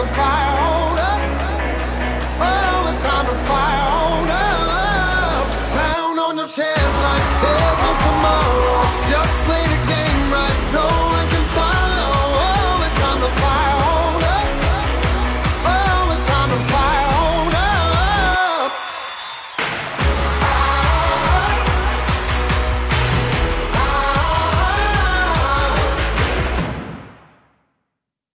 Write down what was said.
fire on up. Oh, it's time to fire on up. Pound on your chest